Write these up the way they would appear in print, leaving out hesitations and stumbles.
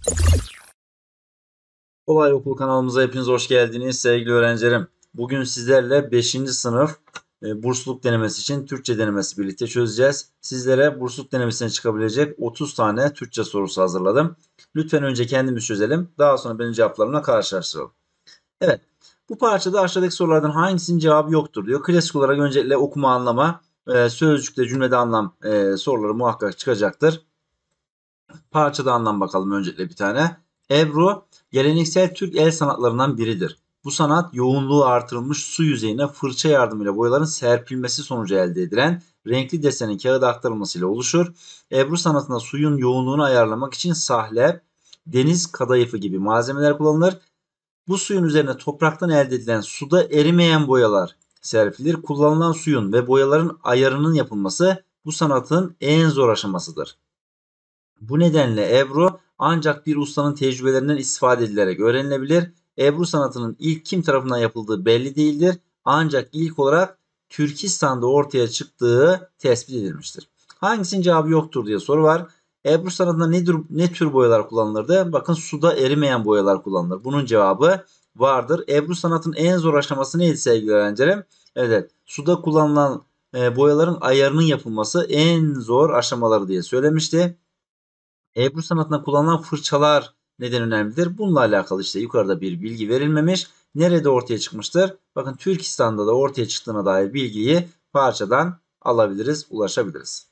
Kolay Okul kanalımıza hepiniz hoş geldiniz sevgili öğrencilerim. Bugün sizlerle 5. sınıf bursluluk denemesi için Türkçe denemesi birlikte çözeceğiz. Sizlere bursluluk denemesine çıkabilecek 30 tane Türkçe sorusu hazırladım. Lütfen önce kendimiz çözelim. Daha sonra benim cevaplarımla karşılaştıralım. Evet. Bu parçada aşağıdaki sorulardan hangisinin cevabı yoktur diyor. Klasik olarak öncelikle okuma anlama, sözcükte cümlede anlam soruları muhakkak çıkacaktır. Parçada anlam bakalım öncelikle bir tane. Ebru geleneksel Türk el sanatlarından biridir. Bu sanat yoğunluğu artırılmış su yüzeyine fırça yardımıyla boyaların serpilmesi sonucu elde edilen renkli desenin kağıda aktarılmasıyla oluşur. Ebru sanatında suyun yoğunluğunu ayarlamak için sahlep, deniz kadayıfı gibi malzemeler kullanılır. Bu suyun üzerine topraktan elde edilen suda erimeyen boyalar serpilir. Kullanılan suyun ve boyaların ayarının yapılması bu sanatın en zor aşamasıdır. Bu nedenle Ebru ancak bir ustanın tecrübelerinden istifade edilerek öğrenilebilir. Ebru sanatının ilk kim tarafından yapıldığı belli değildir. Ancak ilk olarak Türkistan'da ortaya çıktığı tespit edilmiştir. Hangisinin cevabı yoktur diye soru var. Ebru sanatında ne tür boyalar kullanılırdı? Bakın suda erimeyen boyalar kullanılır. Bunun cevabı vardır. Ebru sanatının en zor aşaması neydi sevgili öğrencilerim? Evet, suda kullanılan boyaların ayarının yapılması en zor aşamaları diye söylemişti. Ebru sanatında kullanılan fırçalar neden önemlidir? Bununla alakalı işte yukarıda bir bilgi verilmemiş. Nerede ortaya çıkmıştır? Bakın Türkistan'da da ortaya çıktığına dair bilgiyi parçadan alabiliriz, ulaşabiliriz.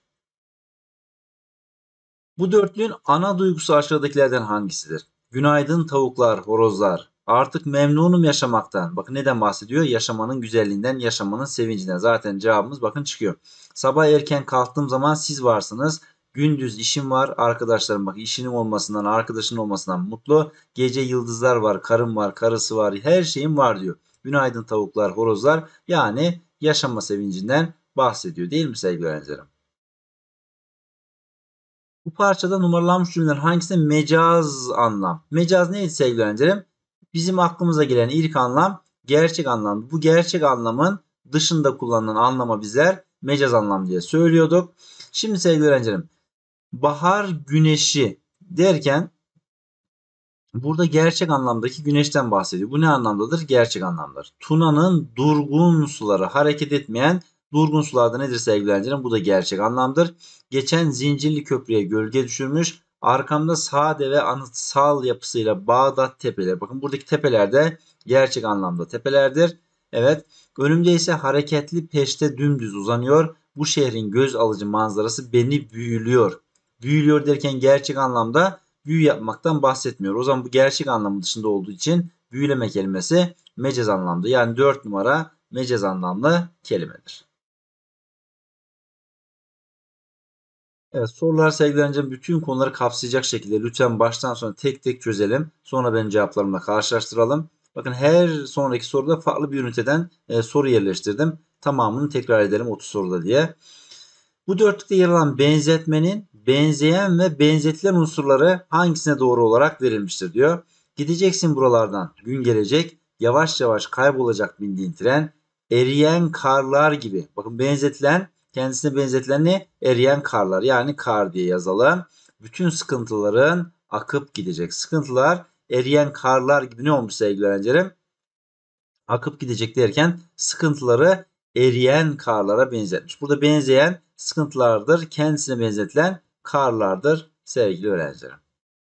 Bu dörtlüğün ana duygusu aşağıdakilerden hangisidir? Günaydın tavuklar, horozlar. Artık memnunum yaşamaktan. Bakın neden bahsediyor? Yaşamanın güzelliğinden, yaşamanın sevincinden. Zaten cevabımız bakın çıkıyor. Sabah erken kalktığım zaman siz varsınız. Gündüz işim var, arkadaşlarım bak işinin olmasından, arkadaşın olmasından mutlu. Gece yıldızlar var, karım var, karısı var, her şeyim var diyor. Günaydın tavuklar, horozlar. Yani yaşama sevincinden bahsediyor değil mi sevgili öğrencilerim? Bu parçada numaralanmış cümlelerin hangisinde mecaz anlam? Mecaz neydi sevgili öğrencilerim? Bizim aklımıza gelen ilk anlam gerçek anlam. Bu gerçek anlamın dışında kullanılan anlama bizler mecaz anlam diye söylüyorduk. Şimdi sevgili öğrencilerim, bahar güneşi derken burada gerçek anlamdaki güneşten bahsediyor. Bu ne anlamdadır? Gerçek anlamdır. Tuna'nın durgun suları, hareket etmeyen durgun sularda nedir sevgili öğrencilerim? Bu da gerçek anlamdır. Geçen zincirli köprüye gölge düşürmüş. Arkamda sade ve anıtsal yapısıyla Bağdat tepeleri. Bakın buradaki tepeler de gerçek anlamda tepelerdir. Evet. Önümde ise hareketli peşte dümdüz uzanıyor. Bu şehrin göz alıcı manzarası beni büyülüyor. Büyülüyor derken gerçek anlamda büyü yapmaktan bahsetmiyor. O zaman bu gerçek anlamı dışında olduğu için büyüleme kelimesi mecaz anlamda. Yani 4 numara mecaz anlamlı kelimedir. Evet, sorular sevgili öğrencim bütün konuları kapsayacak şekilde lütfen baştan sona tek tek çözelim. Sonra benim cevaplarımla karşılaştıralım. Bakın her sonraki soruda farklı bir üniteden soru yerleştirdim. Tamamını tekrar edelim 30 soruda diye. Bu dörtlükte yer alan benzetmenin benzeyen ve benzetilen unsurları hangisine doğru olarak verilmiştir diyor. Gideceksin buralardan, gün gelecek, yavaş yavaş kaybolacak bindiğin tren, eriyen karlar gibi. Bakın benzetilen, kendisine benzetilen ne? Eriyen karlar, yani kar diye yazalım. Bütün sıkıntıların akıp gidecek. Sıkıntılar eriyen karlar gibi ne olmuş sevgili öğrencilerim? Akıp gidecek derken sıkıntıları eriyen karlara benzetmiş. Burada benzeyen sıkıntılardır. Kendisine benzetilen karlardır sevgili öğrencilerim.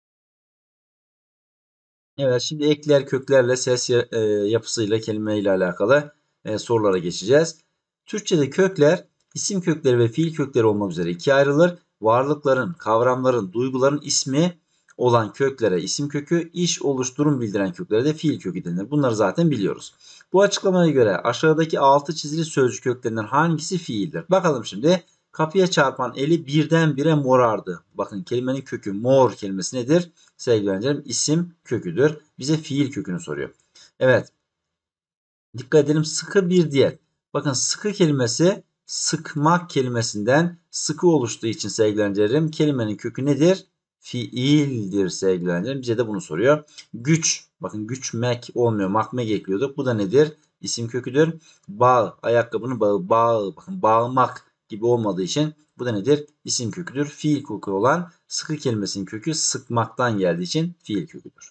Evet, şimdi ekler köklerle ses yapısıyla kelime ile alakalı sorulara geçeceğiz. Türkçe'de kökler isim kökleri ve fiil kökleri olmak üzere ikiye ayrılır. Varlıkların, kavramların, duyguların ismi olan köklere isim kökü, iş, oluş, durum bildiren köklere de fiil kökü denir. Bunları zaten biliyoruz. Bu açıklamaya göre aşağıdaki altı çizili sözcük köklerinden hangisi fiildir? Bakalım şimdi. Kapıya çarpan eli birdenbire morardı. Bakın kelimenin kökü mor kelimesi nedir? Sevgili öğrencilerim isim köküdür. Bize fiil kökünü soruyor. Evet. Dikkat edelim sıkı bir diyet. Bakın sıkı kelimesi sıkmak kelimesinden sıkı oluştuğu için sevgili öğrencilerim kelimenin kökü nedir? Fiildir sevgili öğrencilerim. Bize de bunu soruyor. Güç. Bakın güçmek olmuyor. Makmek ekliyorduk. Bu da nedir? İsim köküdür. Bağ. Ayakkabının bağı. Bağ. Bakın bağlamak gibi olmadığı için bu da nedir? İsim köküdür. Fiil kökü olan sıkı kelimesinin kökü sıkmaktan geldiği için fiil köküdür.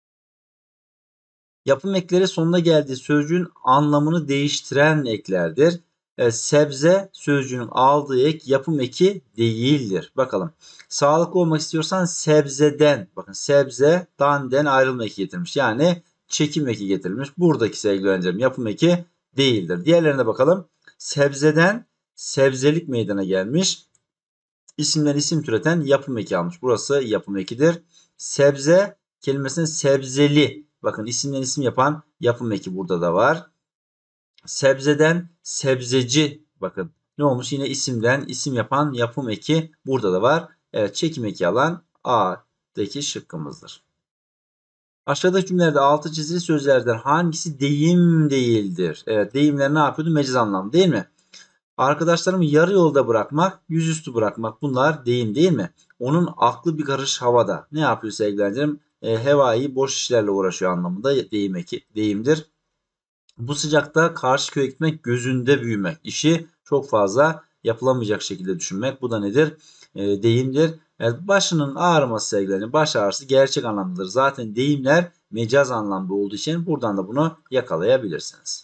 Yapım ekleri sonuna geldiği sözcüğün anlamını değiştiren eklerdir. Sebze sözcüğünün aldığı ek yapım eki değildir. Bakalım. Sağlıklı olmak istiyorsan sebzeden, bakın sebzeden ayrılma eki getirmiş. Yani çekim eki getirmiş. Buradaki sevgili öğrencilerim yapım eki değildir. Diğerlerine bakalım. Sebzeden sebzelik meydana gelmiş. İsimden isim türeten yapım eki almış. Burası yapım ekidir. Sebze kelimesinin sebzeli. Bakın isimden isim yapan yapım eki burada da var. Sebzeden sebzeci. Bakın ne olmuş? Yine isimden isim yapan yapım eki burada da var. Evet, çekim eki alan A'daki şıkkımızdır. Aşağıdaki cümlelerde altı çizili sözlerden hangisi deyim değildir? Evet, deyimler ne yapıyordu? Meciz anlam değil mi? Arkadaşlarımı yarı yolda bırakmak, yüzüstü bırakmak, bunlar deyim değil mi? Onun aklı bir karış havada. Ne yapıyor sevgili öğrencilerim? Hevai boş işlerle uğraşıyor anlamında deyimdir. Bu sıcakta karşı köye gitmek, gözünde büyümek. İşi çok fazla yapılamayacak şekilde düşünmek. Bu da nedir? Deyimdir. Evet, başının ağrıması sevgili öğrencilerim. Baş ağrısı gerçek anlamdadır. Zaten deyimler mecaz anlamda olduğu için buradan da bunu yakalayabilirsiniz.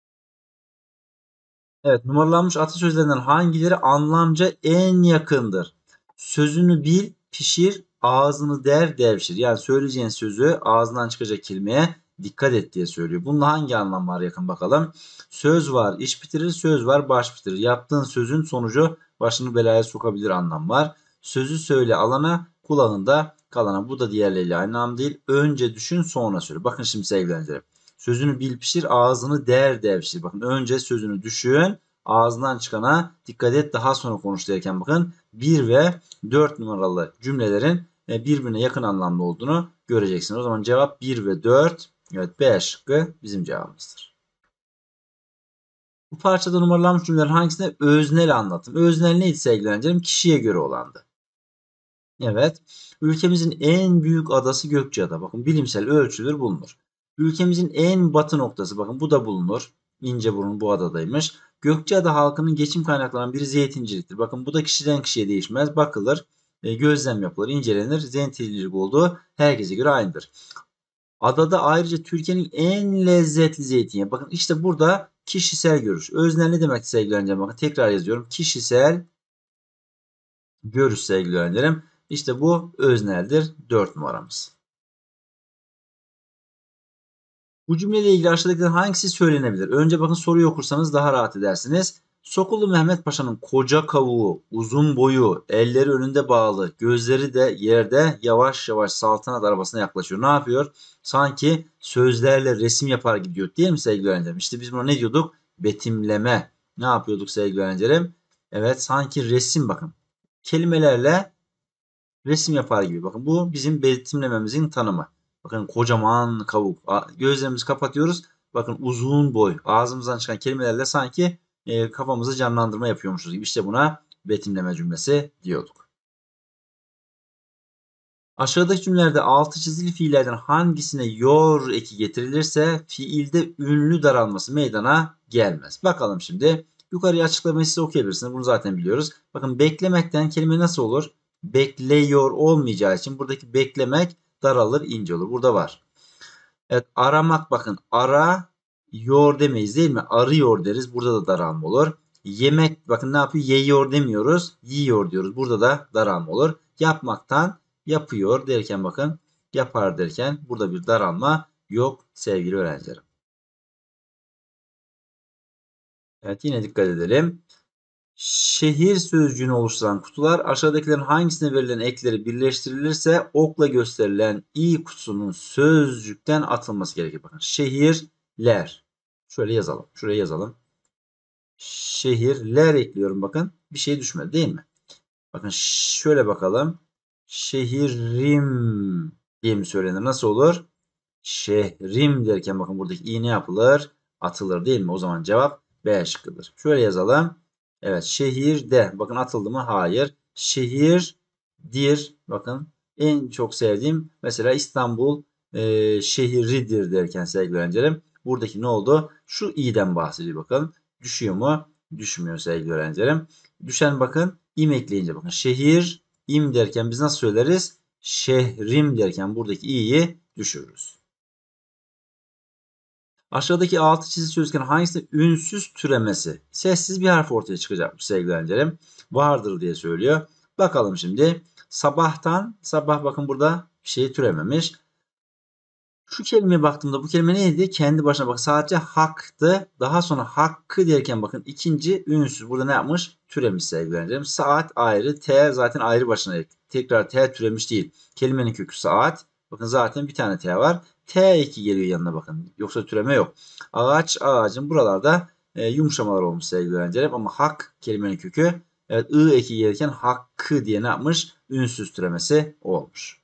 Evet, numaralanmış atasözlerinden hangileri anlamca en yakındır? Sözünü bil, pişir, ağzını der, devşir. Yani söyleyeceğin sözü ağzından çıkacak kelimeye dikkat et diye söylüyor. Bunda hangi anlam var yakın bakalım. Söz var, iş bitirir, söz var, baş bitirir. Yaptığın sözün sonucu başını belaya sokabilir anlam var. Sözü söyle alana, kulağında kalana. Bu da diğerleriyle aynı anlam değil. Önce düşün, sonra söyle. Bakın şimdi sevgili öğrencilerim. Sözünü bil pişir, ağzını der devşir. Bakın önce sözünü düşün, ağzından çıkana dikkat et, daha sonra konuş derken bakın 1 ve 4 numaralı cümlelerin birbirine yakın anlamda olduğunu göreceksiniz. O zaman cevap 1 ve 4. Evet, B şıkkı bizim cevabımızdır. Bu parçada numaralanmış cümlelerin hangisinde öznel anlatım? Öznel neydi sevgili öğrencilerim? Kişiye göre olandı. Evet. Ülkemizin en büyük adası Gökçeada. Bakın bilimsel ölçülür bulunur. Ülkemizin en batı noktası. Bakın bu da bulunur. İnceburnu bu adadaymış. Gökçeada halkının geçim kaynaklarından biri zeytinciliktir. Bakın bu da kişiden kişiye değişmez. Bakılır, gözlem yapılır, incelenir. Zeytincilik olduğu herkese göre aynıdır. Adada ayrıca Türkiye'nin en lezzetli zeytinyağı. Bakın işte burada kişisel görüş. Öznel ne demek sevgili öğrencilerim? Bakın tekrar yazıyorum. Kişisel görüş sevgili öğrencilerim. İşte bu özneldir. 4 numaramız. Bu cümleyle ilgili aşağıdakilerin hangisi söylenebilir? Önce bakın soruyu okursanız daha rahat edersiniz. Sokulu Mehmet Paşa'nın koca kavuğu, uzun boyu, elleri önünde bağlı, gözleri de yerde yavaş yavaş saltanat arabasına yaklaşıyor. Ne yapıyor? Sanki sözlerle resim yapar gibi diyor değil mi sevgili öğrencilerim? İşte biz buna ne diyorduk? Betimleme. Ne yapıyorduk sevgili öğrencilerim? Evet, sanki resim bakın. Kelimelerle resim yapar gibi. Bakın bu bizim betimlememizin tanımı. Bakın kocaman kavuk. Gözlerimizi kapatıyoruz. Bakın uzun boy. Ağzımızdan çıkan kelimelerle sanki kafamızı canlandırma yapıyormuşuz gibi. İşte buna betimleme cümlesi diyorduk. Aşağıdaki cümlelerde altı çizili fiillerden hangisine yor eki getirilirse fiilde ünlü daralması meydana gelmez. Bakalım şimdi. Yukarıya açıklamayı size okuyabilirsiniz. Bunu zaten biliyoruz. Bakın beklemekten kelime nasıl olur? Bekleyor olmayacağı için buradaki beklemek daralır, ince olur. Burada var. Evet, aramak bakın. Arıyor demeyiz değil mi? Arıyor deriz. Burada da daralma olur. Yemek bakın ne yapıyor? Yiyor demiyoruz. Yiyor diyoruz. Burada da daralma olur. Yapmaktan yapıyor derken bakın yapar derken burada bir daralma yok sevgili öğrencilerim. Evet, yine dikkat edelim. Şehir sözcüğünü oluşturan kutular aşağıdakilerin hangisine verilen ekleri birleştirilirse okla gösterilen i kutusunun sözcükten atılması gerekir. Bakın şehirler. Şöyle yazalım. Şuraya yazalım. Şehirler ekliyorum bakın. Bir şey düşmedi değil mi? Bakın şöyle bakalım. Şehrim diye mi söylenir? Nasıl olur? Şehrim derken bakın buradaki i ne yapılır? Atılır değil mi? O zaman cevap B şıkkıdır. Şöyle yazalım. Evet, şehirde. Bakın atıldı mı? Hayır. Şehirdir. Bakın en çok sevdiğim mesela İstanbul şehridir derken sevgili öğrencilerim. Buradaki ne oldu? Şu i'den bahsediyor bakın. Düşüyor mu? düşmüyor sevgili öğrencilerim. Düşen bakın im ekleyince bakın şehir im derken biz nasıl söyleriz? Şehrim derken buradaki i'yi düşürürüz. Aşağıdaki altı çizili sözcüklerin hangisi ünsüz türemesi? Sessiz bir harf ortaya çıkacakmış sevgili öğrencilerim. Vardır diye söylüyor. Bakalım şimdi. Sabahtan, sabah bakın burada bir şey türememiş. Şu kelimeye baktığımda bu kelime neydi? Kendi başına bak sadece haktı. Daha sonra hakkı derken bakın ikinci ünsüz. Burada ne yapmış? Türemiş sevgili öğrencilerim. Saat ayrı. T zaten ayrı başına. Tekrar T türemiş değil. Kelimenin kökü saat. Bakın zaten bir tane T var. T2 geliyor yanına bakın. Yoksa türeme yok. Ağaç, ağacın buralarda yumuşamalar olmuş sevgili öğrencilerim. Ama hak kelimenin kökü. Evet I eki gelirken hakkı diye ne yapmış? Ünsüz türemesi olmuş.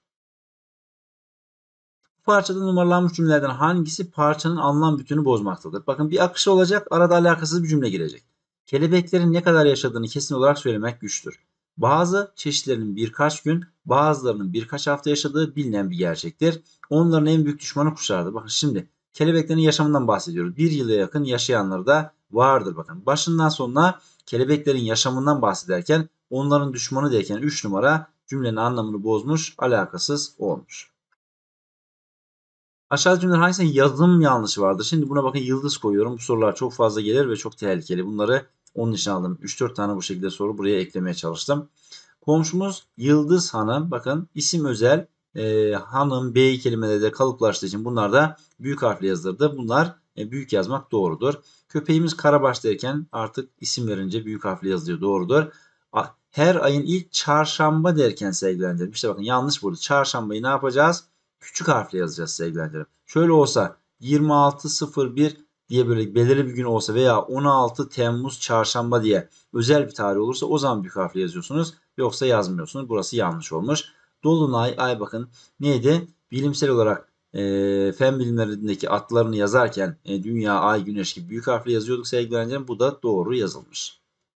Parçada numaralanmış cümlelerden hangisi parçanın anlam bütünü bozmaktadır? Bakın bir akış olacak, arada alakasız bir cümle girecek. Kelebeklerin ne kadar yaşadığını kesin olarak söylemek güçtür. Bazı çeşitlerinin birkaç gün, bazılarının birkaç hafta yaşadığı bilinen bir gerçektir. Onların en büyük düşmanı kuşlardır. Bakın şimdi kelebeklerin yaşamından bahsediyoruz. Bir yıla yakın yaşayanları da vardır. Bakın başından sonuna kelebeklerin yaşamından bahsederken onların düşmanı derken 3 numara cümlenin anlamını bozmuş, alakasız olmuş. Aşağıdaki cümlelerin hangisinde yazım yanlışı vardır? Şimdi buna bakın yıldız koyuyorum. Bu sorular çok fazla gelir ve çok tehlikeli. Bunları onun için aldım. 3-4 tane bu şekilde soru buraya eklemeye çalıştım. Komşumuz Yıldız Hanım. Bakın isim özel. Hanım, bey kelimeleri de kalıplaştığı için bunlar da büyük harfle yazılırdı. Bunlar büyük yazmak doğrudur. Köpeğimiz Karabaş derken artık isim verince büyük harfle yazılıyor. Doğrudur. Her ayın ilk çarşamba derken sevgilendirelim. İşte bakın yanlış burada. Çarşambayı ne yapacağız? Küçük harfle yazacağız sevgilendirelim. Şöyle olsa 26.01 diye böyle belirli bir gün olsa veya 16 Temmuz çarşamba diye özel bir tarih olursa o zaman büyük harfle yazıyorsunuz. Yoksa yazmıyorsunuz. Burası yanlış olmuş. Dolunay, ay bakın neydi? Bilimsel olarak fen bilimlerindeki adlarını yazarken dünya, ay, güneş gibi büyük harfle yazıyorduk sevgili öğrencilerim. Bu da doğru yazılmış.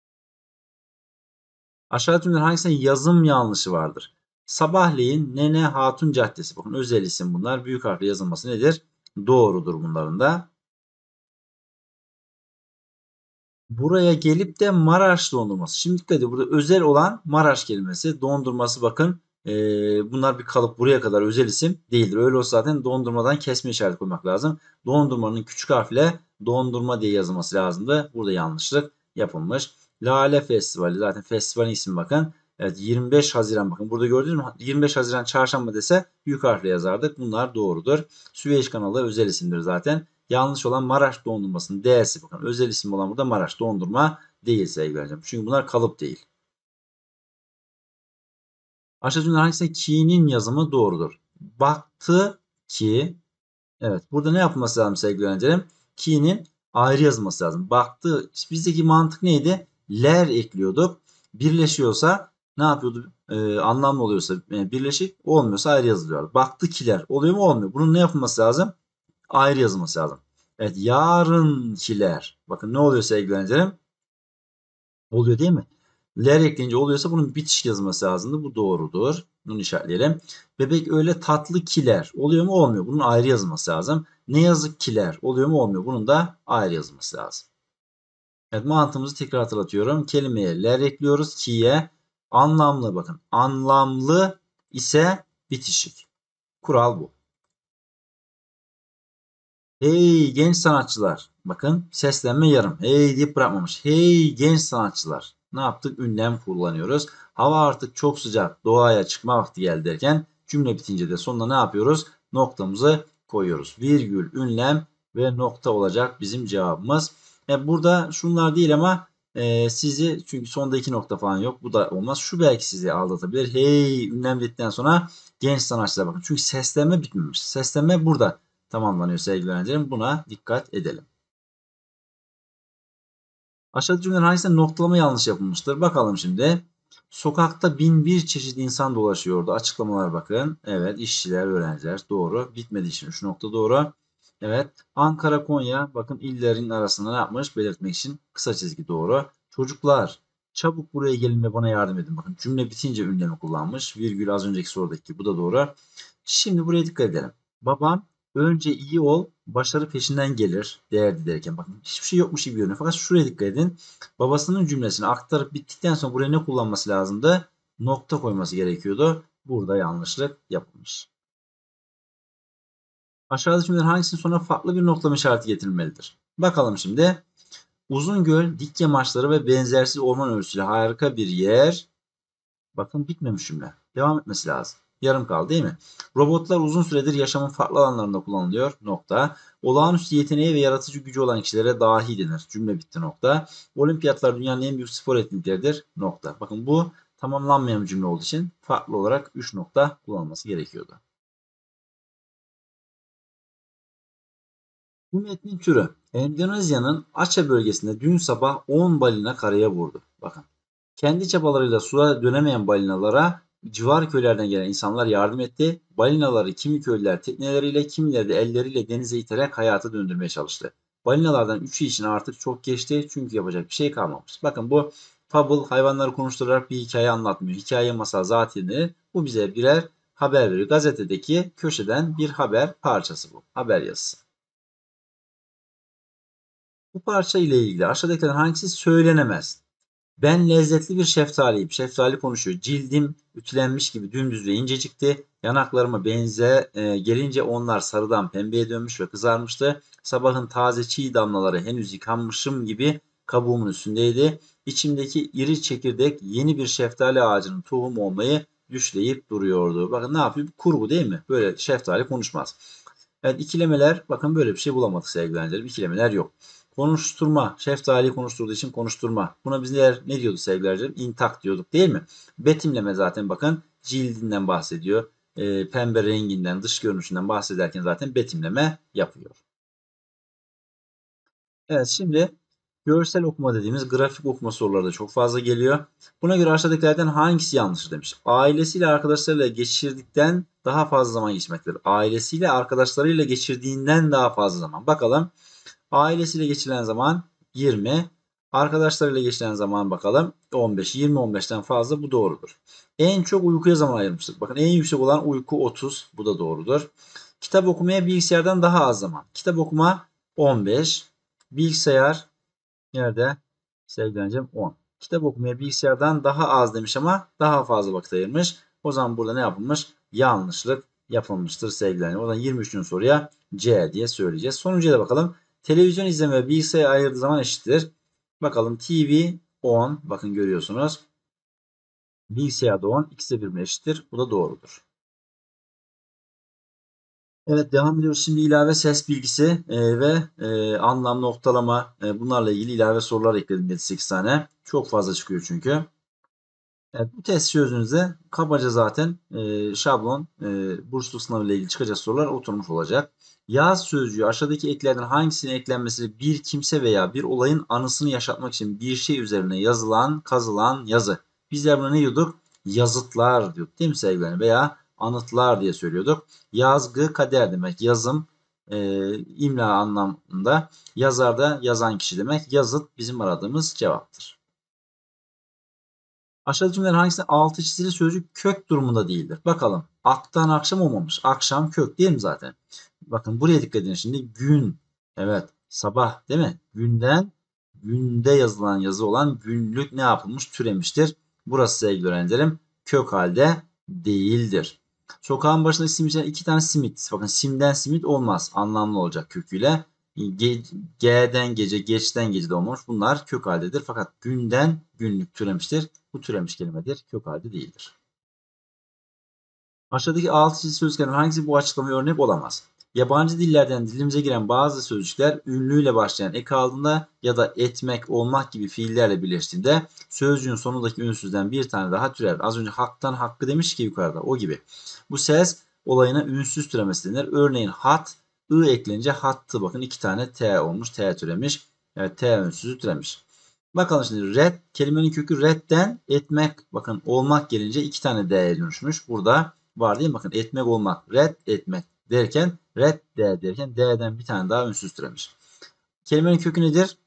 Aşağıdaki cümlelerin hangisinde yazım yanlışı vardır? Sabahleyin Nene Hatun Caddesi. Bakın özel isim bunlar. Büyük harfle yazılması nedir? Doğrudur bunların da. Buraya gelip de Maraş dondurması. Şimdi dikkat edin burada özel olan Maraş kelimesi. Dondurması bakın bunlar bir kalıp buraya kadar özel isim değildir. Öyle olsa zaten dondurmadan kesme işareti koymak lazım. Dondurmanın küçük harfle dondurma diye yazılması lazımdı. Burada yanlışlık yapılmış. Lale Festivali zaten festivalin ismi bakın. Evet 25 Haziran bakın burada gördünüz mü? 25 Haziran çarşamba dese büyük harfle yazardık. Bunlar doğrudur. Süveyş kanalı özel isimdir zaten. Yanlış olan Maraş dondurmasının D'si bakın özel isim olan burada Maraş dondurma değil sevgili öğrencim. Çünkü bunlar kalıp değil. Aşağı cümleler hangisinde ki'nin yazımı doğrudur? Baktı ki evet burada ne yapılması lazım sevgili öğrencilerim? Ki'nin ayrı yazılması lazım. Baktı bizdeki mantık neydi? Ler ekliyorduk. Birleşiyorsa ne yapıyordu? Anlamlı oluyorsa birleşik olmuyorsa ayrı yazılıyor. Baktı kiler oluyor mu olmuyor. Bunun ne yapılması lazım? Ayrı yazılması lazım. Evet yarınkiler. Bakın ne oluyor sevgili öğrencilerim? Oluyor değil mi? Ler ekleyince oluyorsa bunun bitişik yazılması lazımdı. Bu doğrudur. Bunu işaretleyelim. Bebek öyle tatlı kiler. Oluyor mu olmuyor. Bunun ayrı yazılması lazım. Ne yazık kiler. Oluyor mu olmuyor. Bunun da ayrı yazılması lazım. Evet mantığımızı tekrar hatırlatıyorum. Kelimeye ler ekliyoruz. Ki'ye anlamlı bakın. Anlamlı ise bitişik. Kural bu. Hey genç sanatçılar. Bakın seslenme yarım. Hey deyip bırakmamış. Hey genç sanatçılar. Ne yaptık? Ünlem kullanıyoruz. Hava artık çok sıcak. Doğaya çıkma vakti geldi derken cümle bitince de sonuna ne yapıyoruz? Noktamızı koyuyoruz. Virgül, ünlem ve nokta olacak bizim cevabımız. Burada şunlar değil ama sizi çünkü sonda iki nokta falan yok. Bu da olmaz. Şu belki sizi aldatabilir. Hey ünlem dedikten sonra genç sanatçılar bakın. Çünkü seslenme bitmemiş. Seslenme burada tamamlanıyor sevgili öğrencilerim. Buna dikkat edelim. Aşağıdaki cümlelerin hangisinde noktalama yanlış yapılmıştır? Bakalım şimdi. Sokakta bin bir çeşit insan dolaşıyordu. Açıklamalar bakın. Evet işçiler, öğrenciler doğru. Bitmediği için şu nokta doğru. Evet Ankara, Konya bakın illerin arasında ne yapmış? Belirtmek için kısa çizgi doğru. Çocuklar çabuk buraya gelin ve bana yardım edin. Bakın cümle bitince ünlemi kullanmış. Virgül az önceki sorudaki bu da doğru. Şimdi buraya dikkat edelim. Babam Önce iyi ol, başarı peşinden gelir değerli derken. Bakın hiçbir şey yokmuş gibi görünüyor. Fakat şuraya dikkat edin. Babasının cümlesini aktarıp bittikten sonra buraya ne kullanması lazımdı? Nokta koyması gerekiyordu. Burada yanlışlık yapılmış. Aşağıdaki cümlelerin hangisinin sonuna farklı bir noktalama işareti getirilmelidir? Bakalım şimdi. Uzungöl, dik yamaçları ve benzersiz orman örtüsüyle harika bir yer. Bakın bitmemiş cümle. Devam etmesi lazım. Yarım kaldı değil mi? Robotlar uzun süredir yaşamın farklı alanlarında kullanılıyor. Nokta. Olağanüstü yeteneği ve yaratıcı gücü olan kişilere dahi denir. Cümle bitti. Nokta. Olimpiyatlar dünyanın en büyük spor etkinlikleridir. Nokta. Bakın bu tamamlanmayan bir cümle olduğu için farklı olarak 3 nokta kullanılması gerekiyordu. Bu metnin türü Endonezya'nın Aceh bölgesinde dün sabah 10 balina karaya vurdu. Bakın. Kendi çabalarıyla suya dönemeyen balinalara civar köylerden gelen insanlar yardım etti. Balinaları kimi köylüler tekneleriyle, kimileri de elleriyle denize iterek hayata döndürmeye çalıştı. Balinalardan 3'ü için artık çok geçti çünkü yapacak bir şey kalmamış. Bakın bu fable hayvanları konuşturarak bir hikaye anlatmıyor. Hikaye masal zatini bu bize birer haber veriyor. Gazetedeki köşeden bir haber parçası bu. Haber yazısı. Bu parça ile ilgili aşağıdakilerden hangisi söylenemez? Ben lezzetli bir şeftaliyim. Şeftali konuşuyor. Cildim ütülenmiş gibi dümdüz ve incecikti. Yanaklarıma gelince onlar sarıdan pembeye dönmüş ve kızarmıştı. Sabahın taze çiğ damlaları henüz yıkanmışım gibi kabuğumun üstündeydi. İçimdeki iri çekirdek yeni bir şeftali ağacının tohumu olmayı düşleyip duruyordu. Bakın ne yapıyor? Kurgu değil mi? Böyle şeftali konuşmaz. Evet, ikilemeler, bakın böyle bir şey bulamadık sevgili öğrencilerim. İkilemeler yok. Konuşturma. Şeftaliyi konuşturduğu için konuşturma. Buna bizler ne diyorduk sevgili öğrencilerim? İntak diyorduk değil mi? Betimleme zaten bakın cildinden bahsediyor. Pembe renginden, dış görünüşünden bahsederken zaten betimleme yapıyor. Evet, şimdi görsel okuma dediğimiz grafik okuma soruları da çok fazla geliyor. Buna göre aşağıdakilerden hangisi yanlış demiş. Ailesiyle arkadaşlarıyla geçirdikten daha fazla zaman geçmektedir. Ailesiyle arkadaşlarıyla geçirdiğinden daha fazla zaman. Bakalım. Ailesiyle geçirilen zaman 20. Arkadaşlarıyla geçirilen zaman bakalım 15. 20-15'ten fazla, bu doğrudur. En çok uykuya zaman ayırmıştır. Bakın en yüksek olan uyku 30. Bu da doğrudur. Kitap okumaya bilgisayardan daha az zaman. Kitap okuma 15. Bilgisayar nerede? Sevgili öğrencim 10. Kitap okumaya bilgisayardan daha az demiş ama daha fazla vakit ayırmış. O zaman burada ne yapılmış? Yanlışlık yapılmıştır sevgili öğrencim. O zaman 23. soruya C diye söyleyeceğiz. Sonuncuya da bakalım. Televizyon izleme ve bilgisayar ayırdığı zaman eşittir. Bakalım TV 10. Bakın görüyorsunuz. Bilgisayarda 10. İkisi de birbirine eşittir. Bu da doğrudur. Evet, devam ediyoruz. Şimdi ilave ses bilgisi ve anlam, noktalama, bunlarla ilgili ilave sorular ekledim 7-8 tane. Çok fazla çıkıyor çünkü. Evet, bu test çözdüğünüzde kabaca zaten şablon bursluluk sınavı ile ilgili çıkacak sorular oturmuş olacak. Yaz sözcüğü aşağıdaki eklerden hangisinin eklenmesi bir kimse veya bir olayın anısını yaşatmak için bir şey üzerine yazılan, kazılan yazı. Bizler buna ne diyorduk? Yazıtlar diyorduk değil mi sevgiler? Veya anıtlar diye söylüyorduk. Yazgı kader demek. Yazım imla anlamında. Yazar da yazan kişi demek. Yazıt bizim aradığımız cevaptır. Aşağıdaki cümlelerin hangisinde altı çizili sözcük kök durumunda değildir? Bakalım. Aktan akşam olmamış. Akşam kök değil mi zaten? Bakın buraya dikkat edin şimdi. Gün. Evet. Sabah değil mi? Günden günde yazılan yazı olan günlük ne yapılmış? Türemiştir. Burası sevgili öğrencilerim kök halde değildir. Sokağın başındaki simitçiler iki tane simit. Bakın simden simit olmaz. Anlamlı olacak köküyle. G'den gece, geçten gece de olmamış. Bunlar kök haldedir. Fakat günden günlük türemiştir. Bu türemiş kelimedir. Kök halde değildir. Aşağıdaki altı çizili sözcüklerin hangisi bu açıklamaya örnek olamaz? Yabancı dillerden dilimize giren bazı sözcükler ünlüyle başlayan ek aldığında ya da etmek, olmak gibi fiillerle birleştiğinde sözcüğün sonundaki ünsüzden bir tane daha türer. Az önce haktan hakkı demiş ki yukarıda, o gibi. Bu ses olayına ünsüz türemesi denir. Örneğin hat, ı eklenince hattı. Bakın iki tane t olmuş, t türemiş. Evet, t ünsüzü türemiş. Bakalım şimdi red, kelimenin kökü redden etmek, bakın olmak gelince iki tane d'ye dönüşmüş. Burada var değil mi? Bakın etmek olmak, red etmek derken red d derken d'den bir tane daha ünsüz türemiş. Kelimenin kökü nedir?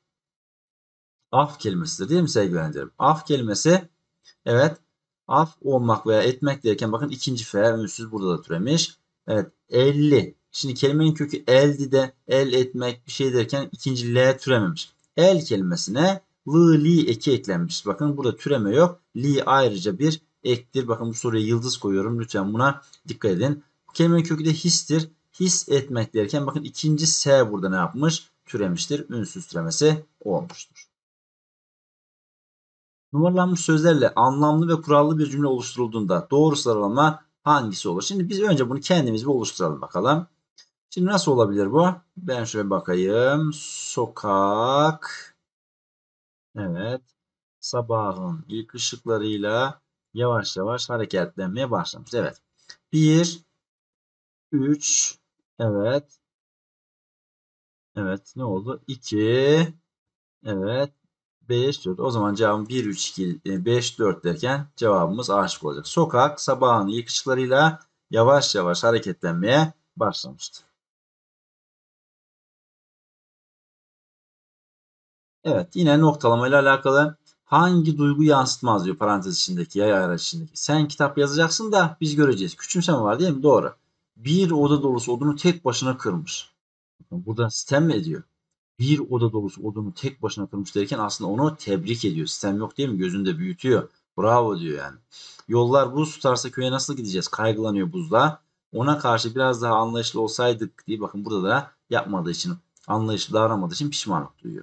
Af kelimesidir değil mi sevgili öğrencilerim? Af kelimesi, evet, af olmak veya etmek derken bakın ikinci f ünsüz burada da türemiş. Evet, 50. Şimdi kelimenin kökü eldi de el etmek bir şey derken ikinci L türememiş. El kelimesine li eki eklenmiş. Bakın burada türeme yok. Li ayrıca bir ektir. Bakın bu soruya yıldız koyuyorum. Lütfen buna dikkat edin. Bu kelimenin kökü de histir. His etmek derken bakın ikinci S burada ne yapmış? Türemiştir. Ünsüz türemesi olmuştur. Numaralanmış sözlerle anlamlı ve kurallı bir cümle oluşturulduğunda doğru sıralama hangisi olur? Şimdi biz önce bunu kendimiz bir oluşturalım bakalım. Şimdi nasıl olabilir bu? Ben şöyle bakayım. Sokak. Evet. Sabahın ilk ışıklarıyla yavaş yavaş hareketlenmeye başlamış. Evet. 1, 3. Evet. Evet. Ne oldu? 2. Evet. 5, 4. O zaman cevabım 1, 3, 2, 5, 4 derken cevabımız A şıkkı olacak. Sokak sabahın ilk ışıklarıyla yavaş yavaş hareketlenmeye başlamıştı. Evet, yine noktalamayla alakalı hangi duygu yansıtmaz diyor parantez içindeki yay araç içindeki. Sen kitap yazacaksın da biz göreceğiz. Küçümseme var değil mi? Doğru. Bir oda dolusu odunu tek başına kırmış. Burada sitem mi ediyor? Bir oda dolusu odunu tek başına kırmış derken aslında onu tebrik ediyor. Sistem yok değil mi? Gözünde büyütüyor. Bravo diyor yani. Yollar buz tutarsa köye nasıl gideceğiz? Kaygılanıyor buzda. Ona karşı biraz daha anlayışlı olsaydık diye bakın burada da yapmadığı için, anlayışlı davranmadığı için pişmanlık duyuyor.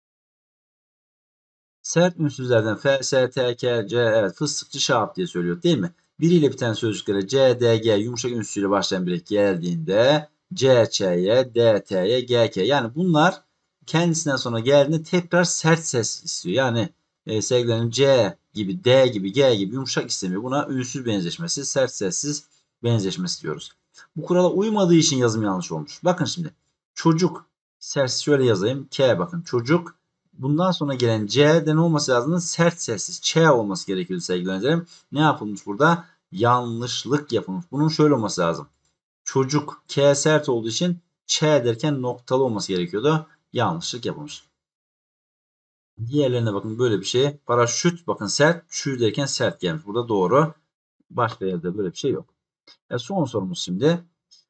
Sert ünsüzlerden F, S, T, K, C, evet fıstıkçı şahap diye söylüyor değil mi? Biriyle biten sözcüklere C, D, G yumuşak ünsüzüyle başlayan birlik geldiğinde C, Ç'ye, D, T'ye, G, K. Yani bunlar kendisinden sonra geldiğinde tekrar sert ses istiyor. Yani sevgilerin C gibi, D gibi, G gibi yumuşak istemiyor. Buna ünsüz benzeşmesi, sert sessiz benzeşmesi diyoruz. Bu kurala uymadığı için yazım yanlış olmuş. Bakın şimdi. Çocuk. Sert şöyle yazayım. K bakın. Çocuk. Bundan sonra gelen C'den olması lazım. Sert sessiz Ç olması gerekiyordu sevgili öğrencilerim. Ne yapılmış burada? Yanlışlık yapılmış. Bunun şöyle olması lazım. Çocuk K sert olduğu için Ç derken noktalı olması gerekiyordu. Yanlışlık yapılmış. Diğerlerine bakın böyle bir şey. Paraşüt bakın sert. Çü derken sert gelmiş. Burada doğru. Başka yerde böyle bir şey yok. Son sorumuz şimdi.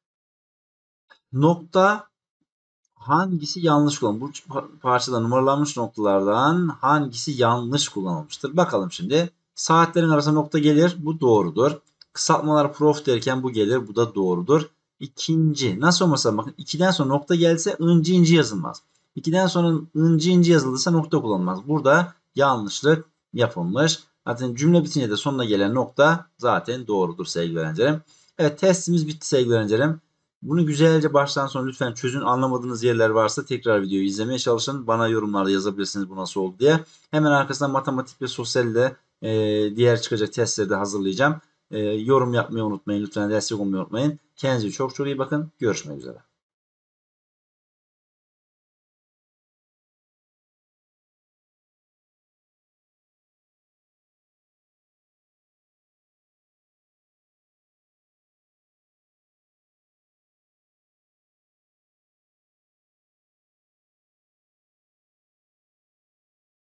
Nokta hangisi yanlış kullanılmış? Bu parçada numaralanmış noktalardan hangisi yanlış kullanılmıştır? Bakalım şimdi. Saatlerin arasında nokta gelir. Bu doğrudur. Kısaltmalar prof derken bu gelir. Bu da doğrudur. İkinci. Nasıl olmasa bakın 2'den sonra nokta gelse ıncı inci yazılmaz. 2'den sonra ıncı inci yazıldıysa nokta kullanılmaz. Burada yanlışlık yapılmış. Zaten cümle bitince de sonuna gelen nokta zaten doğrudur sevgili öğrencilerim. Evet testimiz bitti sevgili öğrencilerim. Bunu güzelce baştan sona lütfen çözün. Anlamadığınız yerler varsa tekrar videoyu izlemeye çalışın. Bana yorumlarda yazabilirsiniz bu nasıl oldu diye. Hemen arkasından matematik ve sosyalde diğer çıkacak testleri de hazırlayacağım. Yorum yapmayı unutmayın. Lütfen destek olmayı unutmayın. Kendinize çok çok iyi bakın. Görüşmek üzere.